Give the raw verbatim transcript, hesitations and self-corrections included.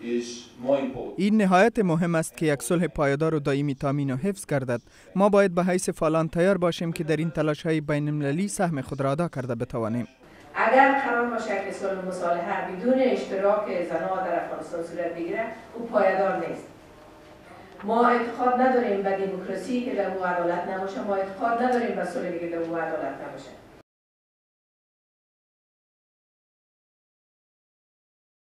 این نهایت مهم است که یک صلح پایدار و دائمی تامین و حفظ گردد. ما باید به حیث فعالان تیار باشیم که در این تلاش‌های بین‌المللی سهم خود را ادا کرده بتوانیم. اگر قرار باشه که صلح و مصالحه بدون اشتراک زنان در افغانستان صورت بگیره، او پایدار نیست. ما اعتقاد نداریم به دموکراسی که در او عدالت نباشه، ما اعتقاد نداریم به صلح که در او عدالت نباشه.